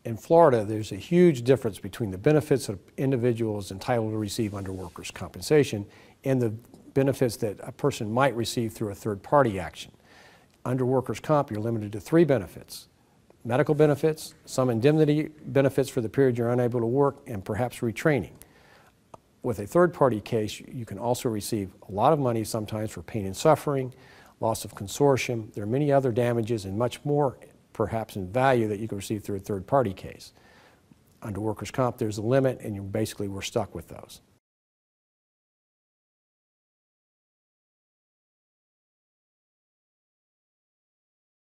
in Florida, there's a huge difference between the benefits that an individual is entitled to receive under workers' compensation and the benefits that a person might receive through a third-party action. Under workers' comp, you're limited to 3 benefits: medical benefits, some indemnity benefits for the period you're unable to work, and perhaps retraining. With a third-party case, you can also receive a lot of money sometimes for pain and suffering, loss of consortium. There are many other damages and much more perhaps in value that you can receive through a third-party case. Under workers' comp, there's a limit, and you basically were stuck with those.